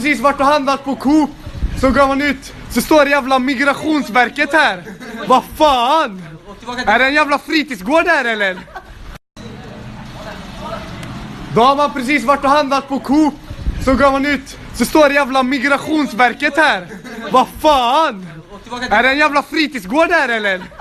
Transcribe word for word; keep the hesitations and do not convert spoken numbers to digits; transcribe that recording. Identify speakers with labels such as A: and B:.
A: precis varit och handlat på Coop. Så går man ut, så står det jävla Migrationsverket här. Vad fan? Är det en jävla fritidsgård där eller? Då har man precis varit och handlat på Coop. Så går man ut, så står det jävla Migrationsverket här. Vad fan? Är det en jävla fritidsgård där eller?